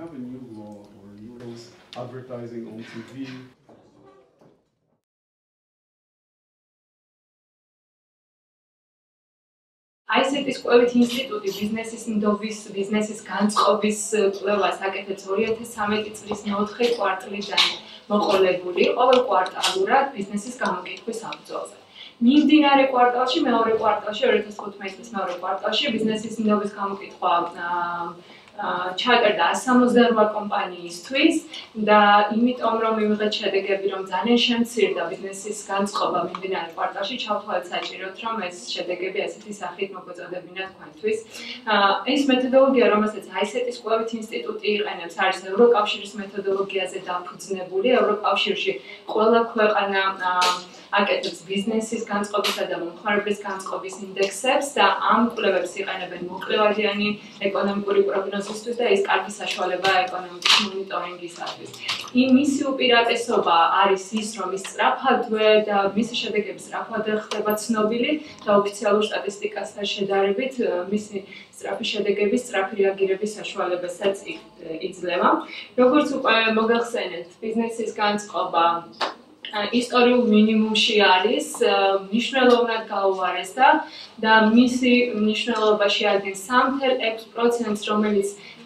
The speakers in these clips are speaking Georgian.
have a new law or new rules advertising on TV. ICT-ის კვლევით ინსტიტუტი ბიზნესის განწყობის კვლევას აკეთებს 2013 წლის 4 კვარტლიდან მოყოლებული ყოველ კვარტალურად ბიზნესის გამოკითხვის აღრძოლზე. მიმდინარე კვარტალში, მეორე კვარტალში, 2015 წლის მეორე კვარტალში ბიზნესის ნდობის გამოკითხვა ჩატარდა 168 კომპანიისთვის და იმიტომ რომ მივიღეთ შედეგები, რომ ძალიან შემცირდა ბიზნესის განწყობა მიმდინარე კვარტალში, ჩავთვალეთ საჭიროდ, რომ ეს შედეგები ასეთი სახით მოგვეწოდებინა თქვენთვის. ეს მეთოდოლოგია, რომელსაც ICT-ის კვლევით ინსტიტუტი იყენებს, არის ევროკავშირის მეთოდოლოგიაზე დაფუძნებული. ევროკავშირში ყველა ქვეყანა აკეთებს ბიზნესის განწყობისა და მომხმარებლის განწყობის ინდექსებს და ამ კვლევებს იყენებენ მოკლევადიანი ეკონომიკური პროგნოზისთვის და ის კარგი საშუალებაა ეკონომიკის მონიტორინგისათვის. მისი უპირატესობა არის ის, რომ ის სწრაფადვე და მისი შედეგები სწრაფად ხდება ცნობილი და ოფიციალურ სტატისტიკასთან შედარებით მისი სწრაფი შედეგები, სწრაფი რეაგირების საშუალებასაც იძლევა. როგორც უკვე მოგახსენეთ, ბიზნესის განწყობა ისტორიულ მინიმუმში არის, მნიშვნელოვნად გაუარესდა და მისი მნიშვნელობა შეადგენს 3,6%, რომელიც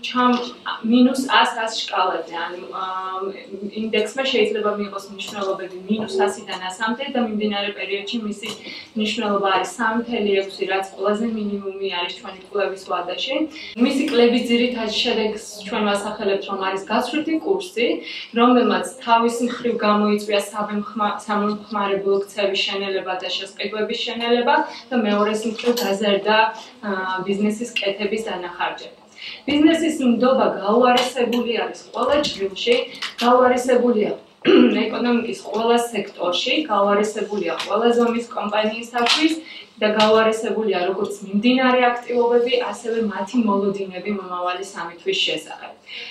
-100 შკალაზე, ანუ ინდექსმა შეიძლება მიიღოს მნიშვნელობები -100-დან 100-მდე და მიმდინარე პერიოდში მისი მნიშვნელობა არის 3,6, რაც ყველაზე მინიმუმი არის ჩვენი კვლევის ვადაში. მისი კლების ძირითადი შედეგს ჩვენ ვასახელებთ, რომ არის გაცვლითი კურსი, რომელმაც თავის მხრივ გამოიწვია სამომხმარებლო ქცევის შენელება და შესყიდვების შენელება და მეორეს მხრივ გაზარდა ბიზნესის კეთების დანახარჯები. ბიზნესის ნდობა გაუარესებული არის ყველა ჭრილში, გაუარესებულია ეკონომიკის ყველა სექტორში, გაუარესებულია ყველა ზომის კომპანიისათვის და გაუარესებულია როგორც მიმდინარე აქტივობები, ასევე მათი მოლოდინები მომავალი 3 თვის შესახებ.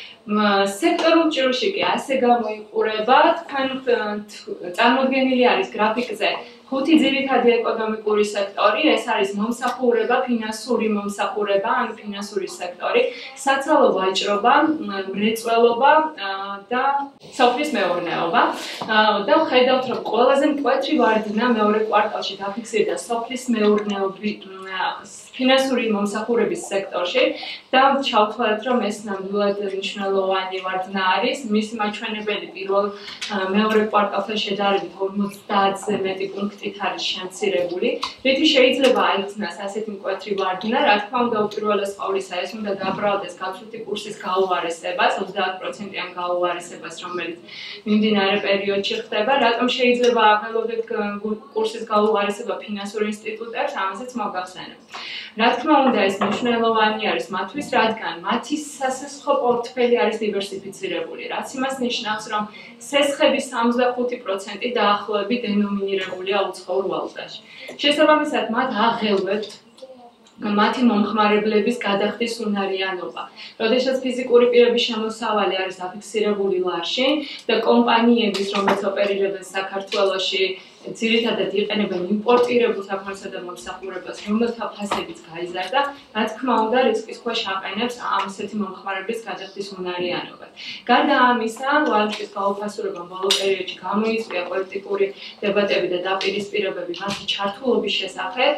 სექტორულ ჭრილში კი ასე გამოიყურება, თქვენ წარმოდგენილი არის გრაფიკზე 5 ძირითადი ეკონომიკური სექტორი, ეს არის მომსახურება, ფინანსური მომსახურება, ანუ ფინანსური სექტორი, საცალო ვაჭრობა, მრეწველობა და სოფლის მეურნეობა. და ვხედავთ, რომ ყველაზე მკვეთრი ვარდნა მეორე კვარტალში დაფიქსირდა სოფლის მეურნეობის ფინანსური მომსახურების სექტორში და ჩავთვალეთ, რომ ეს ნამდვილად მნიშვნელოვანი ვარდნა არის. მისი მაჩვენებელი მეორე კვარტალთან შედარებით 50-ზე მეტი პუნქტით არის შემცირებული, რითი შეიძლება აიხსნას ასეთი მკვეთრი ვარდნა. რა თქმა უნდა, უპირველეს ყოვლისა ეს უნდა დაბრალდეს გაცვლითი კურსის გაუარესებას, 30%-იან გაუარესებას, რომელიც მიმდინარე პერიოდში ხდება. რატომ შეიძლება აღელოდეთ კურსის გაუარესება ფინანსურ ინსტიტუტებს, ამასაც მოგახსენებ. რა თქმა უნდა, ეს მნიშვნელოვანი არის მათთვის, რადგან მათი სასესხო პორტფელი არის დივერსიფიცირებული, რაც იმას ნიშნავს, რომ სესხების 65% დაახლოებით დენომინირებულია უცხოურ ვალუტაში. შესაბამისად, მათ აღელვებთ მათი მომხმარებლების გადახდის უნარიანობა. როდესაც ფიზიკური პირების შემოსავალი არის დაფიქსირებული ლარში და კომპანიების, რომელიც ოპერირებენ საქართველოში, ძირითადად იყენებენ იმპორტირებულ საქონლსა და მომსახურებას, რომელთა ფასებიც გაიზარდა, რა თქმა უნდა, რისკის ქვეშ აყენებს ასეთი მომხმარებლის გადახდის უნარიანობას. გარდა ამისა, ვალუტის გაუფასურებამ ბოლო პერიოდში გამოიწვია პოლიტიკური დებატები და დაპირისპირებები მათი ჩართულობის შესახებ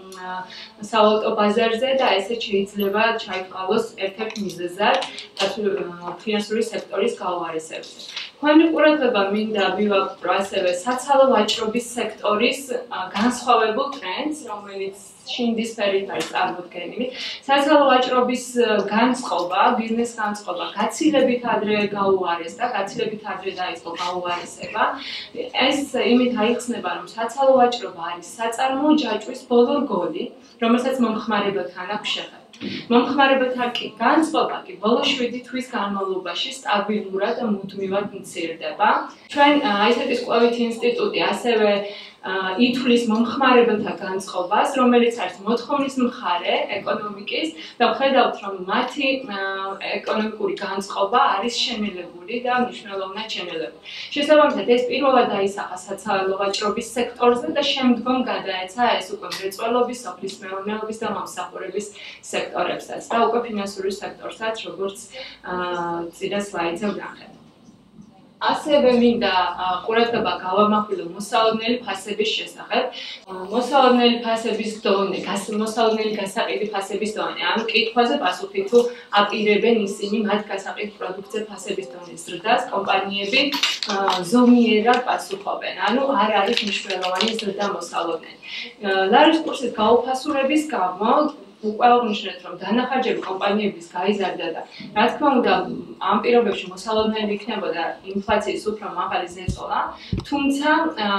სავალუტო ბაზარზე და ესეც შეიძლება ჩაითვალოს ერთ-ერთ მიზეზად ფინანსური სექტორის გაუარესებაზე. თქვენი ყურადღება მინდა მივაყრო ასევე საცალო ვაჭრობის სექტორის განსხვავებულ ტრენდს, რომელიც შინდისფერით არის წარმოდგენილი. საცალო ვაჭრობის განწყობა, ბიზნეს განწყობა გაცილებით ადრე გაუარესდა, გაცილებით ადრე დაიწყო გაუარესება. ეს იმით აიხსნება, რომ საცალო ვაჭრობა არის საწარმოო ჯაჭვის ბოლო რგოლი, რომელსაც მომხმარებელთან აქვს შეხება. მომხმარებელთა განწყობა კი ბოლო 7 თვის განმავლობაში სტაბილურად და მუდმივად მცირდება. ჩვენ ICT-ის კვლევით ინსტიტუტი ასევე ითვლის მომხმარებელთა განწყობას, რომელიც არის მოთხოვნის მხარე ეკონომიკის და ვხედავთ, რომ მათი ეკონომიკური განწყობა არის შენელებული და მნიშვნელოვნად შენელებული. შესაბამისად, ეს პირველად აისახა საცალო ვაჭრობის სექტორზე და შემდგომ გადაეცა ეს უკვე მრეწველობის, სოფლის მეურნეობის და მომსახურების სექტორებსაც და უკვე ფინანსური სექტორსაც, როგორც წინა სლაიდზე ვნახეთ. ასევე მინდა ყურადღება გავამახვილო მოსალოდნელი ფასების შესახებ. მოსალოდნელი ფასების დონე, მოსალოდნელი გასაყიდი ფასების დონე. ანუ კითხვაზე პასუხი თუ აპირებენ ისინი მათ გასაყიდ პროდუქტზე ფასების დონის ზრდას, კომპანიები ზომიერად პასუხობენ. ანუ არ არის მნიშვნელოვანი ზრდა მოსალოდნელი. ლარის კურსის გაუფასურების გამო უკვე აღნიშნეთ, რომ დანახარჯები კომპანიების გაიზარდა და რა თქმა უნდა, ამ პირობებში მოსალოდნელი იქნებოდა ინფლაციის უფრო მაღალი ზეწოლა, თუმცა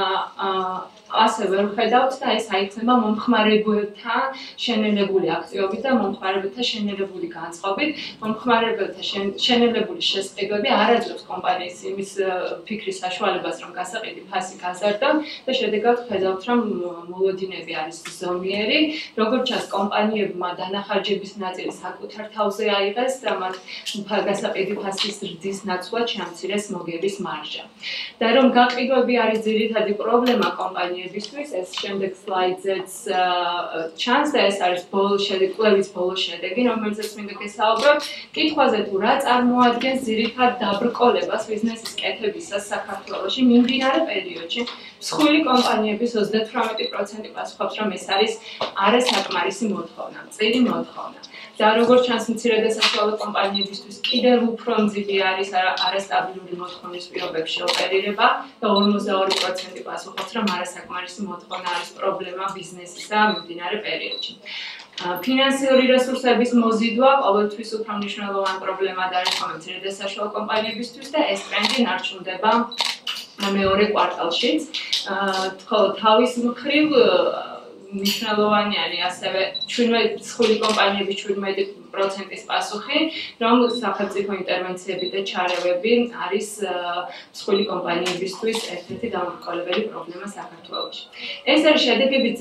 ასევე ვხედავთ და ეს აიხსნება მომხმარებელთა შენელებული აქტივობით და მომხმარებელთა შენელებული განწყობით. მომხმარებელთა შენელებული შესყიდვები არ აძლევს კომპანიის იმის ფიქრის საშუალებას, რომ გასაყიდი ფასი გაზარდა და შედეგად ვხედავთ, რომ მოლოდინები არის ზომიერი, როგორც ჩანს კომპანიებმა დანახარჯების ნაწილი საკუთარ თავზე აიღეს და მათ გასაყიდი ფასის ზრდის ნაცვლად შეამცირეს მოგების მარჟა. და რომ გაყიდვები არის ძირითადი პრობლემა კომპანიებისთვის, ეს შემდეგ სლაიდზეც ჩანს და ეს არის კვლევის ბოლო შედეგი, რომელზეც მინდა გესაუბროთ. კითხვაზე თუ რა წარმოადგენს ძირითად დაბრკოლებას ბიზნესის კეთებისას საქართველოში მიმდინარე პერიოდში, მსხვილი კომპანიების 38% პასუხობს, რომ ეს არის არასაკმარისი მოთხოვნა, მწირი მოთხოვნა. და როგორც ჩანს, მცირე და საშუალო კომპანიებისთვის კიდევ უფრო მძიმე არის არასტაბილური მოთხოვნის პირობებში ოპერირება და 42% პასუხობს, რომ არასაკმარისი მოთხოვნა არის პრობლემა ბიზნესისა მიმდინარე პერიოდში. ფინანსიური რესურსების მოზიდვა ყოველთვის უფრო მნიშვნელოვანი პრობლემად არის მცირე და საშუალო კომპანიებისთვის და ეს ტრენდი ნარჩუნდება მეორე კვარტალშიც. ხოლო თავის მხრივ მნიშვნელოვანი არის ასევე მსხვილი კომპანიების 17%-ის პასუხი, რომ სახელმწიფო ინტერვენციები და ჩარევები არის მსხვილი კომპანიებისთვის ერთ-ერთი დამრგვალებელი პრობლემა საქართველოში. ეს არის შედეგების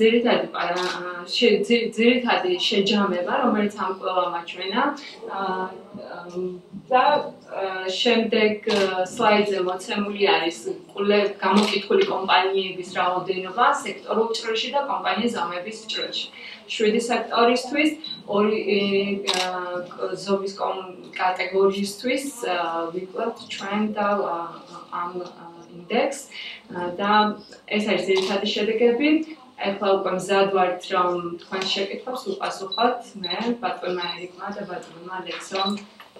ძირითადი შეჯამება, რომელიც ამ კვლევამ აჩვენა და შემდეგ სლაიდზე მოცემული არის გამოკითხული კომპანიების რაოდენობა სექტორულ ჭრილში და კომპანიის ზომების ჭრილში. 7 სექტორისთვის, 2 ზომის კატეგორიისთვის ვიკვლევთ ჩვენ და ამ ინდექსს და ეს არის ძირითადი შედეგები. ეხლა უკვე მზად ვართ, რომ თქვენ შეკითხვებს უპასუხოთ მე, ბატონმა ერიკმა და ბატონმა ალექსომ.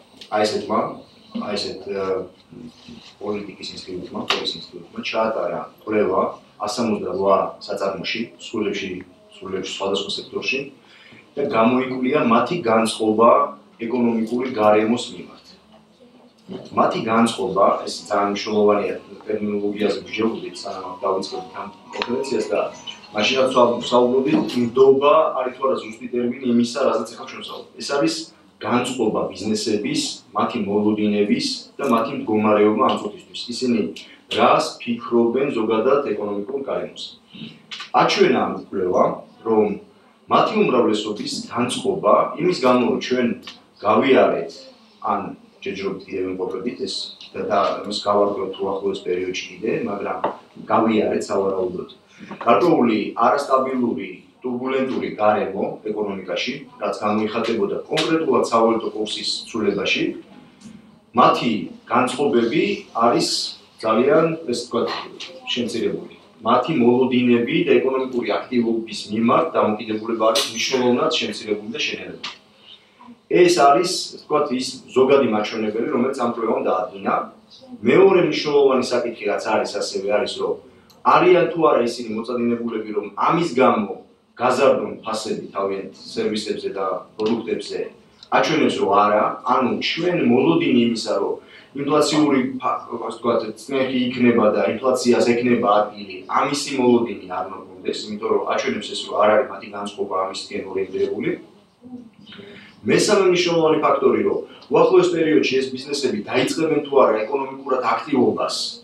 აი ესეთ პოლიტიკის ინსტიტუტმა, პოლის ინსტიტუტმა ჩაატარა კვლევა 168 საწარმოში, სკოლებში სხვადასხვა სექტორში და გამოიკვლია მათი განწყობა ეკონომიკური გარემოს მიმართ. მათი განწყობა, ეს ძალიან მნიშვნელოვანია ტერმინოლოგიაზე ვჯერდით, სანამ დავიწყებთ ამ კონფერენციას და მაშინაც ვსაუბრობთ ნდობა არის თუ არა ზუსტი ტერმინი იმისა, რაზეც ახლა ჩვენ ვსაუბრობთ. ეს არის განწყობა ბიზნესების, მათი მოლოდინების და მათი მდგომარეობა ამ წუთისთვის. ისინი რას ფიქრობენ ზოგადად ეკონომიკურ გარემოს. აჩვენა ამ კვლევამ, რომ მათი უმრავლესობის განწყობა იმის გამო, რომ ჩვენ გავიარეთ ან ჯერჯერობით კიდევ ვიმყოფებით ეს და ამას გავარკვევთ უახლოეს პერიოდში კიდე, მაგრამ გავიარეთ სავარაუდოდ. გარკვეული არასტაბილური турбулентური გარემო ეკონომიკაში, რაც გამოიხატებოდა კონკრეტულად სავალუტო კურსის ცვლილებაში, მათი განწყობები არის ძალიან, ესე ვთქვათ, შემცირებული. მათი მოლოდინები და ეკონომიკური აქტივობის მიმართ დამოკიდებულება არის მნიშვნელოვნად შემცირებული და შენელებული. ეს არის, ასე ვთქვათ, ის ზოგადი მაჩვენებელი, რომელიც ამ კვლევამ დაადგინა. მეორე მნიშვნელოვანი საკითხი, რაც არის ასევე არის, რომ არიან თუ არა ისინი მოწადინებულები, რომ ამის გამო გაზარდონ ფასები თავიანთ სერვისებზე და პროდუქტებზე, აჩვენებს, რომ არა, ანუ ჩვენ მოლოდინი იმისა, რომ ინფლაციური, ასე ვთქვათ, წნეხი იქნება და ინფლაციას ექნება ადგილი, ამისი მოლოდინი არ მოგვდეს, იმიტომ რომ აჩვენებს ეს, რომ არ არის მათი განწყობა ამისკენ ორიენტირებული. მესამე მნიშვნელოვანი ფაქტორი, რომ უახლოეს პერიოდში ეს ბიზნესები დაიწყებენ თუ არა ეკონომიკურად აქტივობას,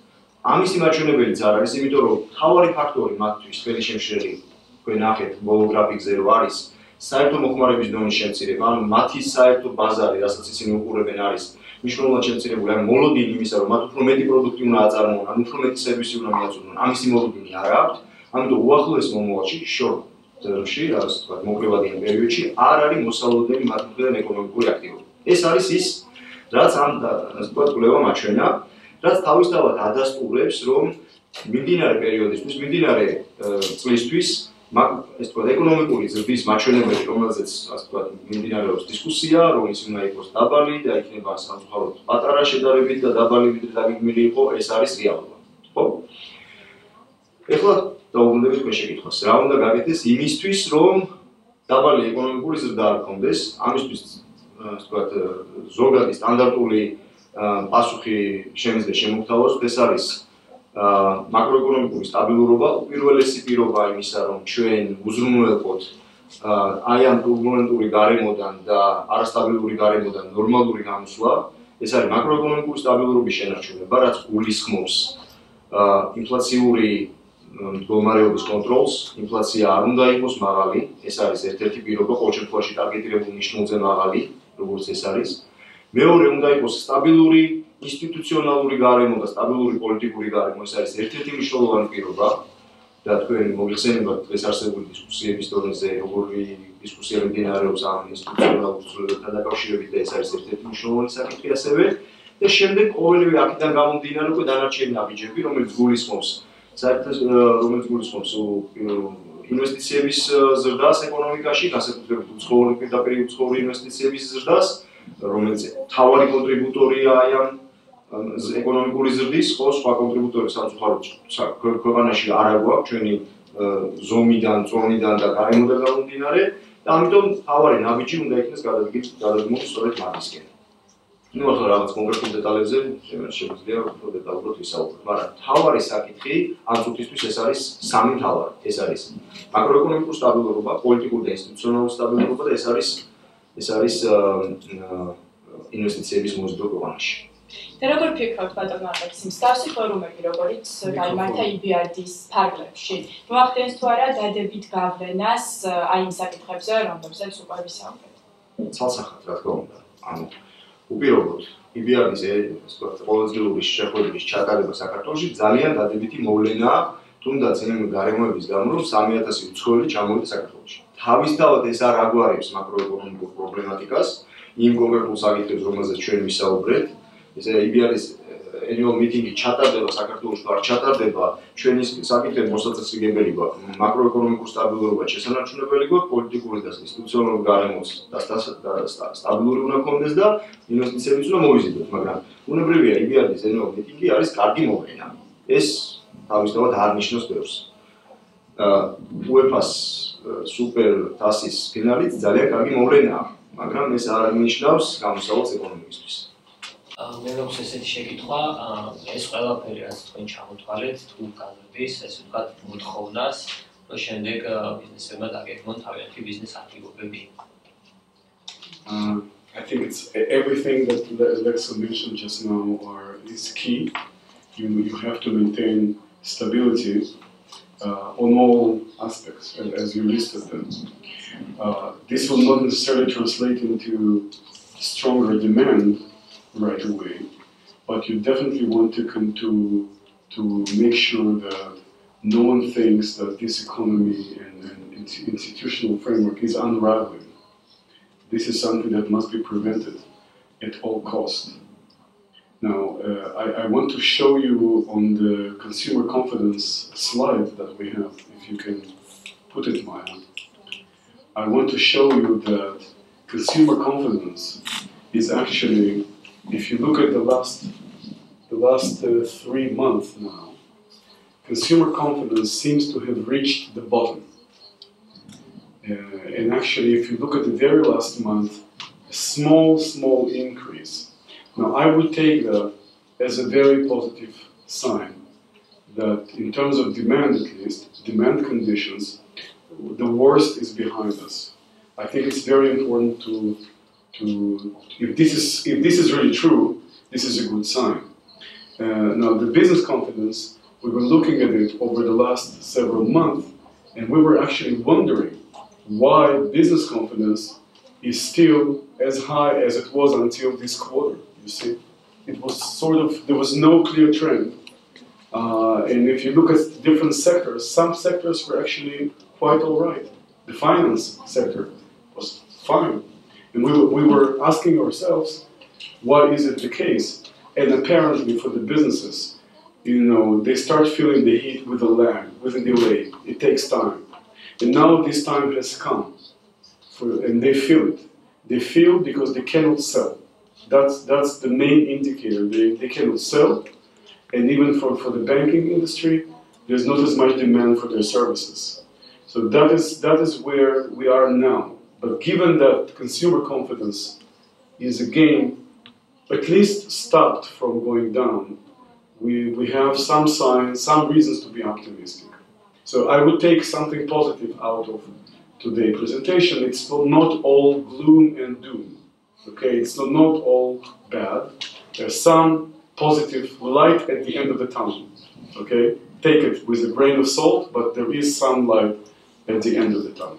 ამისი მაჩვენებელიც არ არის, იმიტომ რომ მთავარი ფაქტორი მათთვის ფელი შემშლელი თქვენ ნახეთ ბოლო გრაფიკზე რო არის საერთო მოხმარების დონის შემცირება, ანუ მათი საერთო ბაზარი, რასაც ისინი უყურებენ არის მნიშვნელოვნად შემცირებული, ან მოლოდინი იმისა, რომ მათ უფრო მეტი პროდუქტი უნდა აწარმოონ, ან უფრო მეტი სერვისი უნდა მიაწოდონ, ამისი მოლოდინი არ აქვთ, ამიტომ უახლოეს მომავალში, short term-ში, ასე ვთქვათ, მოკლევადიან პერიოდში არ არის მოსალოდნელი მათ მხრიდან ეკონომიკური აქტივობა. ეს არის ის, რაც ამ ასე ვთქვათ, კვლევა მაჩვენა, რაც თავისთავად ადასტურებს, რომ მიმდინარე პერიოდისთვის, მიმდინარე წლისთვის ეს თქვა ეკონომიკური ზრდის მაჩვენებელი, რომელზეც ასე ვთქვათ, მიმდინარეობს დისკუსია, რომ ის უნდა იყოს დაბალი და იქნება სამწუხაროდ პატარა შედარებით და დაბალი ვიდრე დაგეგმილი იყო, ეს არის რეალობა. ხო? ეხლა დავუბრუნდებით თქვენ შეკითხვას. რა უნდა გაკეთდეს იმისთვის, რომ დაბალი ეკონომიკური ზრდა არ გქონდეს, ამისთვის ასე ვთქვათ, ზოგადი სტანდარტული პასუხი შემიძლია შემოგთავაზოთ, ეს არის მაკროეკონომიკური სტაბილურობა, უპირველესი პირობა იმისა, რომ ჩვენ უზრუნველყოთ აი ამ ტურბულენტური გარემოდან და არასტაბილური გარემოდან ნორმალური გამოსვლა, ეს არის მაკროეკონომიკური სტაბილურობის შენარჩუნება, რაც გულისხმობს ინფლაციური მდგომარეობის კონტროლს, ინფლაცია არ უნდა იყოს მაღალი, ეს არის ერთ-ერთი პირობა, ყოველ შემთხვევაში ტარგეტირებულ ნიშნულზე მაღალი, როგორც ეს არის. მეორე უნდა იყოს სტაბილური ინსტიტუციონალური გარემო და სტაბილური პოლიტიკური გარემო, ეს არის ერთ-ერთი მნიშვნელოვანი პირობა და თქვენ მოგეხსენებათ დღეს არსებული დისკუსიების დონეზე, როგორი დისკუსია მიმდინარეობს ამ ინსტიტუციონალურ ცვლილებებთან დაკავშირებით და ეს არის ერთ-ერთი მნიშვნელოვანი საკითხი ასევე. და შემდეგ ყოველივე აქედან გამომდინარე უკვე დანარჩენი ნაბიჯები, რომელიც გულისხმობს ინვესტიციების ზრდას ეკონომიკაში, განსაკუთრებით პირდაპირ უცხოური ინვესტიციების ზრდას, რომელიც მთავარი კონტრიბუტორია აი ამ ეკონომიკური ზრდის, ხო, სხვა კონტრიბუტორი სამწუხაროდ ქვეყანაში არ აგვაქვს ჩვენი ზომიდან, წონიდან და გარემოდან გამომდინარე და ამიტომ მთავარი ნაბიჯი უნდა იქნეს გადადგმული სწორედ მათისკენ. ნუ ახლა რაღაც კონკრეტულ დეტალებზე შეგვიძლია უფრო დეტალურად ვისაუბროთ, მაგრამ მთავარი საკითხი ამ წუთისთვის ეს არის სამი მთავარი. ეს არის მაკროეკონომიკური სტაბილურობა, პოლიტიკური და ინსტიტუციონალური სტაბილურობა და ეს არის ინვესტიციების მოზიდვა ქვეყანაში. და როგორ ფიქრობთ ბატონო ალექსი, მსგავსი ფორუმები, როგორც გაიმართა EBRD-ის ფარგლებში, მოახდენს თუ არა დადებით გავლენას აი იმ საკითხებზე, რომლებზეც უკვე ვისაუბრეთ? ცალსახად, რა თქმა უნდა. ანუ უპირობოდ EBRD-ის ეს ყოველდღიური შეხვედრების ჩატარება საქართველოში ძალიან დადებითი მოვლენაა, თუნდაც იმ გარემოების გამო, რომ 3000 უცხოელი ჩამოვიდა საქართველოში. თავისთავად ეს არ აგვარებს მაკროეკონომიკურ პრობლემატიკას, იმ კონკრეტულ საკითხებს, რომელზეც ჩვენ ვისაუბრეთ. ეს EBRD-ის annual meeting-ი ჩატარდება საქართველოში, არ ჩატარდება, ჩვენი საკითხები მოსაწესრიგებელი გვაქვს. მაკროეკონომიკურ სტაბილურობას შესანარჩუნებელი გვაქვს, პოლიტიკური და ინსტიტუციონალური გარემოს სტაბილური უნდა გქონდეს და ინვესტიციებიც უნდა მოვიზიდოთ, მაგრამ უნებრივია EBRD-ის annual meeting-ი არის კარგი მოვლენა. ეს თავისთავად არ ნიშნავს ბევრს. UEFA-ს სუპერ თასის ფინალიც ძალიან კარგი მოვლენაა, მაგრამ ეს არ ნიშნავს გამოსავალს ეკონომიკისთვის. მე მგონს ესეთი შეკითხვა, ეს ყველაფერი რაც თქვენ ჩამოთვალეთ, თუ განვდის, ესე ვთქვათ, მოთხოვნას, რომ შემდეგ ბიზნესებმა დაგეგმონ თავიანთი ბიზნეს აქტივობები. I think it's everything that Alexa mentioned just now is key. You have to maintain stability on all aspects, as you listed them. This will not necessarily translate into stronger demand right away, but you definitely want to make sure that no one thinks that this economy and institutional framework is unraveling. This is something that must be prevented at all costs. Now, I want to show you on the consumer confidence slide that we have, if you can put it, Maya. I want to show you that consumer confidence is actually, if you look at the last 3 months now, consumer confidence seems to have reached the bottom. And actually, if you look at the very last month, a small increase. Now, I would take that as a very positive sign that in terms of demand at least, demand conditions, the worst is behind us. I think it's very important if this is really true, this is a good sign. Now, the business confidence, we were looking at it over the last several months, and we were actually wondering why business confidence is still as high as it was until this quarter, you see. It was sort of, there was no clear trend. And if you look at different sectors, some sectors were actually quite all right. The finance sector was fine. And we were asking ourselves, why is it the case? And apparently for the businesses, they start feeling the heat with a lag, with a delay. It takes time. And now this time has come, and they feel it. They feel because they cannot sell. That's the main indicator. They cannot sell, and even for the banking industry, there's not as much demand for their services. So that is where we are now. But given that consumer confidence is again at least stopped from going down, we have some signs, some reasons to be optimistic. So I would take something positive out of today's presentation. It's not all gloom and doom. Okay, it's not all bad. There's some positive light at the end of the tunnel. Okay, take it with a grain of salt, but there is some light at the end of the tunnel.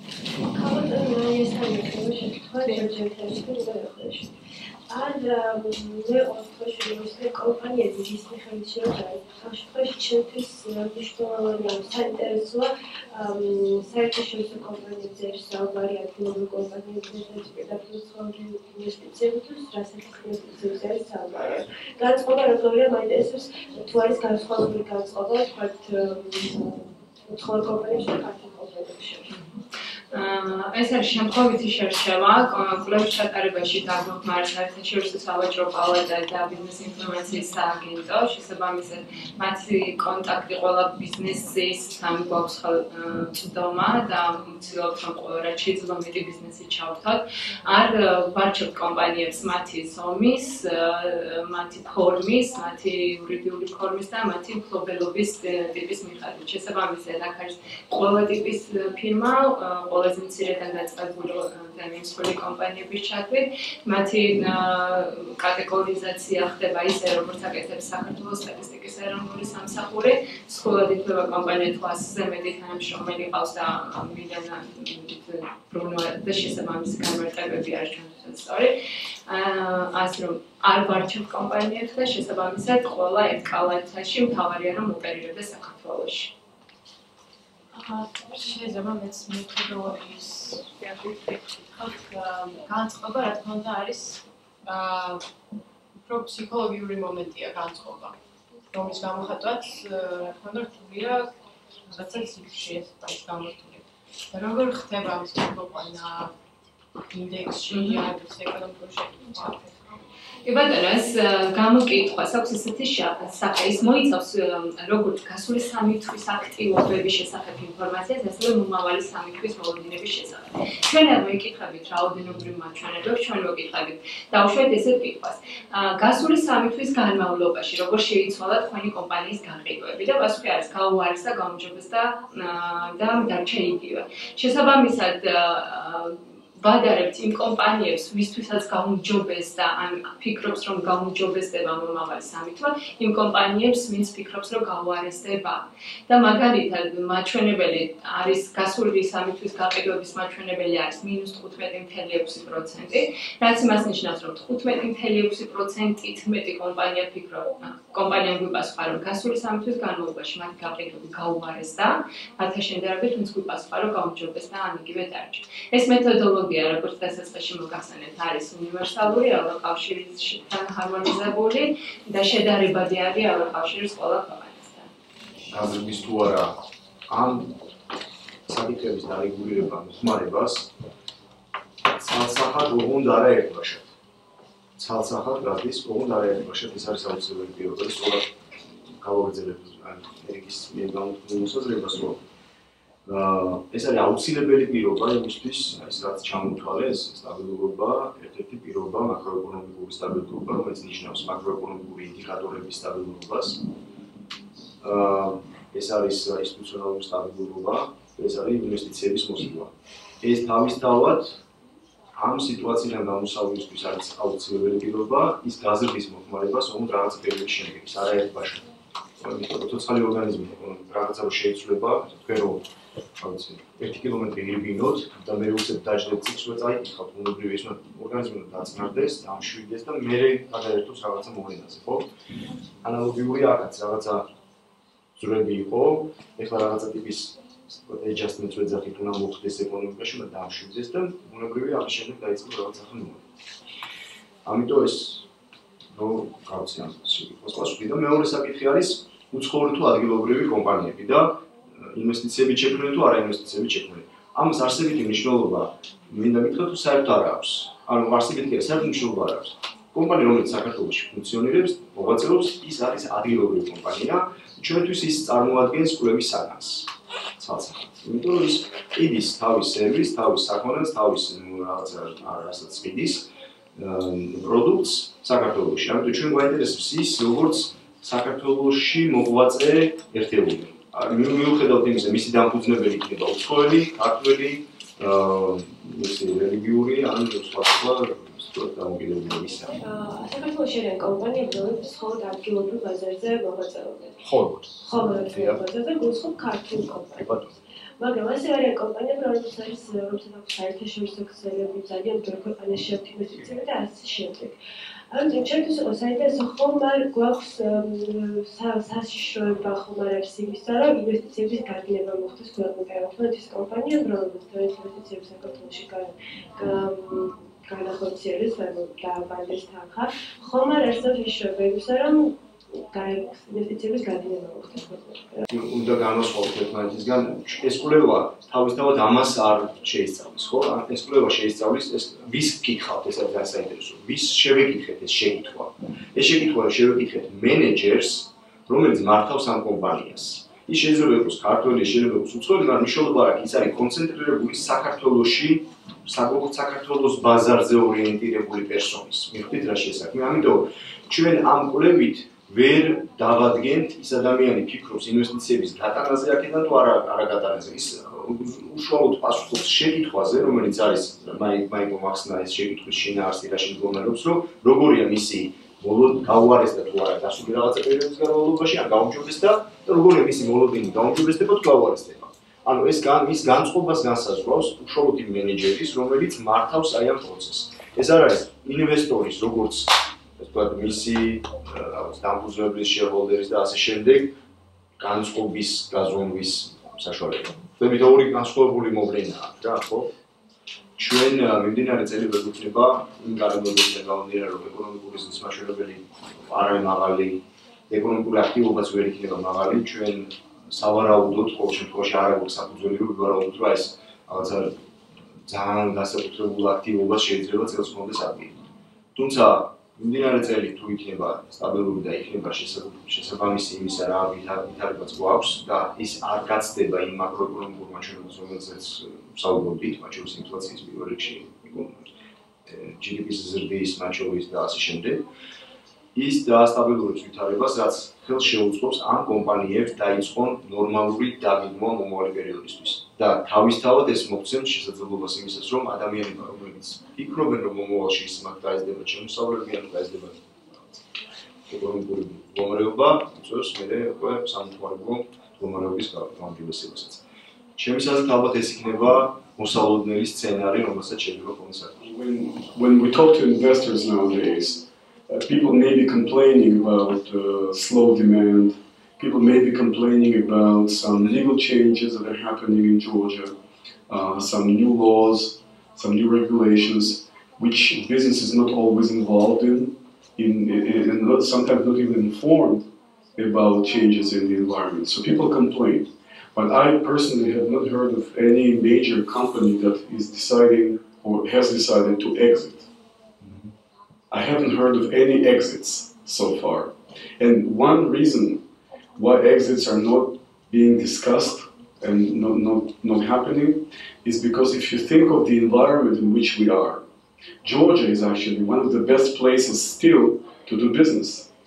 არ მე ყოველთვის ვიმეცნე კომპანიები რის მიხედვით შეიძლება ამ შემთხვევაში ჩემთვის მნიშვნელოვანია საინტერესოა საერთაშორისო კომპანიებზე არის საუბარი ადგილობრივ კომპანიებზე პირდაპირ სხვა ინვესტიციებზე რასაც ინვესტიციებზე არის საუბარი განწყობა როგორია მაინტერესებს თუ არის განსხვავებული განწყობა თქვათ უცხოურ კომპანიებში და ქართულ კომპანიებში ეს არის შემთხვევითი შერჩევა კვლევის ჩატარებაში დაგმოხმარეს საერთაშორისო სავაჭრო პალატა და ბიზნეს ინფორმაციის სააგენტო შესაბამისად მათი კონტაქტი ყველა ბიზნესის სამი გვაქვს წვდომა და ვცდილობთ რომ რაც შეიძლება მეტი ბიზნესი ჩავთვალოთ არ ვარჩევთ კომპანიებს მათი ზომის მათი ფორმის მათი იურიდიული ფორმის და მათი მფლობელობის ტიპის მიხედვით შესაბამისად აქ არის ყველა ტიპის ფირმა ყველაზე მცირედან დაწყებული განსხვავებული კომპანიების ჩათვლით, მათი კატეგორიზაცია ხდება ისე, როგორც აკეთებს საქართველოს სტატისტიკის ეროვნული სამსახური, სრულად ითვლება კომპანია თუ 100-ზე მეტი თანამშრომელი ყავს და და შესაბამისი განმარტებები არის ჩვენთვის სწორი. ასე რომ არ ვარჩევთ კომპანიებს და შესაბამისად ყველა ერთ კალათაში მთავარია რომ ოპერირებდეს საქართველოში. შეიძლება მეც მეთოდოლოგიის განწყობა რა თქმა უნდა არის უფრო ფსიქოლოგიური მომენტია განწყობა რომის გამოხატვაც რა თქმა უნდა რთულია რაღაცა ციფრში ეს გამორთული როგორ ხდება ეს მოყვანა ინდექსში არის ეკონომიკური შეფასება იბატონოს გამოკითხვას აქვს ესეთი სახე ის მოიცავს როგორც გასული 3 თვის აქტივობების შესახებ ინფორმაციას, ასევე მომავალი 3 თვის მოლოდინების შესახებ. ჩვენ არ მეკითხებით რაოდენობრივ მაჩვენებლებს, ჩვენ მეკითხებით დავუშვათ ესეთ კითხვას. გასული 3 თვის განმავლობაში როგორ შეიცვალა თქვენი კომპანიის გაყიდვები და პასუხი არის გაუარესდა, გაუმჯობესდა და დარჩა იგივე. შესაბამისად ვადარებთ იმ კომპანიებს, ვისთვისაც გაუმჯობესდა, ან ფიქრობს, რომ გაუმჯობესდება მომავალი 3 თვე, იმ კომპანიებს, ვინც ფიქრობს, რომ გაუარესდება. და მაგალითად, მაჩვენებელი არის გასული 3 თვის გაყიდვების მაჩვენებელი არის -15.6%, რაც იმას ნიშნავს, რომ 15.6%-ით მეტი კომპანია ფიქრობს, კომპანიამ გვიპასუხა, რომ გასული 3 თვის განმავლობაში მათი გაყიდვები გაუარესდა, მათთან შედარებით, ვინც გვიპასუხა, რომ გაუმჯობესდა, ან იგივე დარჩა. ეს მეთოდოლოგია როგორც დასაწყისში მოგახსენებთ არის უნივერსალური, ევროკავშირისთან ჰარმონიზებული და შედარებადი არის ევროკავშირის ყველა ქვეყანასთან. გაზრდის თუ არა ამ საკითხების დარეგულირება მოხმარებას ცალსახად ოღონდ არა ერთბაშად. ცალსახად გადის ოღონდ არა ერთბაშად ეს არის აუცილებელი პირობა და სწორად გავაგრძელებთ ამერიკის მიერ გამოთქმულ მოსაზრებას რომ ეს არის აუცილებელი პირობა იმისთვის, ის რაც ჩამოთვალეს, სტაბილურობა, ერთ-ერთი პირობა მაკროეკონომიკური სტაბილურობა, რომელიც ნიშნავს მაკროეკონომიკური ინდიკატორების სტაბილურობას. ეს არის ინსტიტუციონალური სტაბილურობა, ეს არის ინვესტიციების მოსვლა. ეს თავისთავად ამ სიტუაციიდან გამოსავლისთვის არის აუცილებელი პირობა ის გაზრდის მოხმარება სწორედ რაღაც პერიოდის შემდეგ, ის არაერთ ბაშად. იმიტომ რომ ცოცხალი ორგანიზმი რაღაცა რომ შეიცვლება, თქვენ რომ ერთი კილომეტრი ირბინოთ და მე უცებ დაждეთ ციკლს წაიკითხავთ, ბუნებრივი ის ორგანიზმი უნდა დაწნარდეს, დამშვიდეს და მე გადაერთოს რაღაცა მოვლენაზე, ხო? ანალოგიური აქაც რაღაცა ზრები იყო, ეხლა რაღაცა ტიპის adjustments ვეძახით უნდა მოხდეს ეკონომიკაში, უნდა დამშვიდეს და ბუნებრივი ამის შემდეგ დაიწყო რაღაც ახალი მოვლენა. ამიტომ ეს გავცი ამ შეკითხვას პასუხი და მეორე საკითხი არის უცხოური თუ ადგილობრივი კომპანიები და ინვესტიციები შექმნილი თუ არა ინვესტიციები შექმნილი. ამას არსებითი მნიშვნელობა მინდა მითხრა თუ საერთოდ არ აქვს. ანუ არსებითი კი საერთოდ მნიშვნელობა არ აქვს. კომპანია რომელიც საქართველოში ფუნქციონირებს, მოღვაწეობს, ის არის ადგილობრივი კომპანია, ჩვენთვის ის წარმოადგენს კვლევის საგანს. ცალსახად. იმიტომ რომ ის ყიდის თავის სერვისს, თავის საქონელს, თავის რაღაცა რასაც ყიდის პროდუქტს საქართველოში. ამიტომ ჩვენ გვაინტერესებს ის როგორც საქართველოში მოღვაწე ერთეული. მიუხედავად იმისა, მისი დამფუძნებელი იქნება უცხოელი, ქართველი, რელიგიური ან სხვა დამოკიდებულების. საქართველოში არის კომპანიები, რომლებიც მხოლოდ ადგილობრივ ბაზარზე მოღვაწეობენ. მხოლოდ. მხოლოდ ბაზარზე გულისხმობ ქართულ კომპანიებს. მაგრამ ასე არის კომპანიები, რომლებიც აქვს საერთაშორისო ქსელები, ძალიან ბევრი ქვეყანაში შეერთებული ინვესტიციები და ასე შემდეგ. ანუ ჩემთვის იყო საინტერესო ხომარ გვაქვს საშიშროება ხომარ არის იმისა, რომ ინვესტიციების გაგინება მოხდეს ქვეყნიდან. თუმცა ის კომპანიები, რომლებიც ინვესტიციებს საქართველოში განახორციელებს, ანუ დააბანდეს თანხა, ხომარ არსად შიშროება იმისა, რომ ინვესტიციების გაგინება მოხდეს ქვეყნიდან. უნდა განვასხვაოთ ერთმანეთისგან, ეს კვლევა თავისთავად ამას არ შეისწავლის, ხო? ეს კვლევა შეისწავლის ეს ვის გკითხავთ, ეს არის საინტერესო. ვის შევეკითხეთ ეს შეკითხვა? ეს შეკითხვა შევეკითხეთ მენეჯერს, რომელიც მართავს ამ კომპანიას. ის შეიძლება იყოს ქართველი, შეიძლება იყოს უცხოელი, მაგრამ მნიშვნელობა არ აქვს, ის არის კონცენტრირებული საქართველოში, საქართველოს ბაზარზე ორიენტირებული პერსონის. მიხვდით რა შესაქმე? ამიტომ ჩვენ ამ კვლევით ვერ დავადგენთ ის ადამიანი ფიქრობს ინვესტიციების გატანაზე აქედან თუ არა გატანაზე. ის უშუალოდ პასუხობს შეკითხვაზე, რომელიც არის მაიკო მაქსნა ეს შეკითხვის შინაარსი რაში მდგომარეობს, რომ როგორია მისი გაუარესდა თუ არა დასული რაღაცა პერიოდის განმავლობაში, ან გაუმჯობესდა და როგორია მისი მოლოდინი გაუმჯობესდება თუ გაუარესდება. ანუ ეს მის განწყობას განსაზღვრავს უშუალოდ იმ მენეჯერის, რომელიც მართავს აი ამ პროცესს. ეს არ არის ინვესტორის, როგორც მისი დამფუძნებლის შეჰოლდერის და ასე შემდეგ განწყობის გაზომვის საშუალება. ხდებით ორი განსხვავებული მოვლენაა რა, ხო? ჩვენ მიმდინარე წელი ვერ გვექნება იმ გარემოებიდან გამომდინარე, რომ ეკონომიკური ზრდის მაჩვენებელი არ არის მაღალი, ეკონომიკური აქტივობაც ვერ იქნება მაღალი, ჩვენ სავარაუდოდ ყოველ შემთხვევაში არ აქვს საფუძველი, რომ ვივარაუდოთ, რომ ეს რაღაცა ძალიან განსაკუთრებულ აქტივობას შეიძლება წელს მომდეს ადგილი. თუმცა მიმდინარე წელი თუ იქნება სტაბილური და იქნება შესაბამისი იმისა რა ვითარებაც გვაქვს და ის არ გაცდება იმ მაკროეკონომიკურ მაჩვენებელს, რომელზეც ვსაუბრობდით, მათ შორის ინფლაციის პირველ რიგში, GDP-ის ზრდის, მათ შორის და ასე შემდეგ. ის დაასტაბილურებს ვითარებას, რაც ხელს შეუწყობს ამ კომპანიებს დაიწყონ ნორმალური დაგეგმვა მომავალი პერიოდისთვის. და თავისთავად ეს მოგცემს შესაძლებლობას იმისას, რომ ადამიანები, რომლებიც ფიქრობენ, რომ მომავალში ის მათ დაეძება შემოსავლები ან დაეძება ეკონომიკური მდგომარეობა, იწვევს მერე უკვე სამართლებრივ მდგომარეობის გაუმჯობესებასაც. ჩემს აზრით ალბათ ეს იქნება მოსალოდნელი სცენარი, რომელსაც შეიძლება ქონდეს საქმე. When we talk to investors nowadays, people may be complaining about slow demand. People may be complaining about some legal changes that are happening in Georgia, some new laws, some new regulations, which business is not always involved in and sometimes not even informed about changes in the environment. So people complain. But I personally have not heard of any major company that is deciding or has decided to exit. I haven't heard of any exits so far. And one reason why exits are not being discussed and not happening is because if you think of the environment in which we are, Georgia is actually one of the best places still to do business.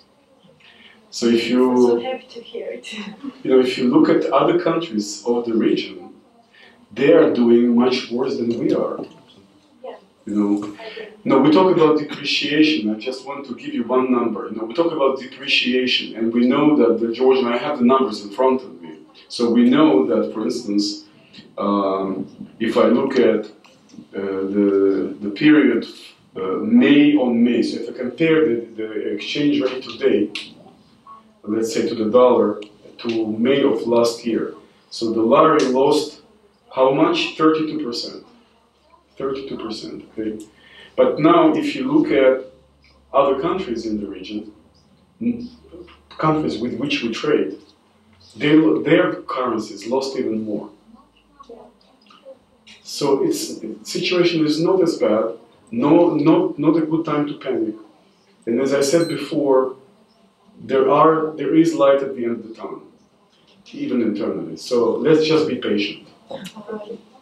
So if you, I'm so happy to hear it. If you look at other countries of the region, they are doing much worse than we are. Yeah. No, we talk about depreciation. I just want to give you one number. We talk about depreciation, and we know that George and I have the numbers in front of me. So we know that, for instance, if I look at the period May on May, so if I compare the exchange rate today, let's say to the dollar, to May of last year, so the lari lost how much? 32%. 32%, okay? But now if you look at other countries in the region, countries with which we trade, their currencies lost even more. So the situation is not as bad, not a good time to panic. And as I said before, there is light at the end of the tunnel, even internally. So let's just be patient.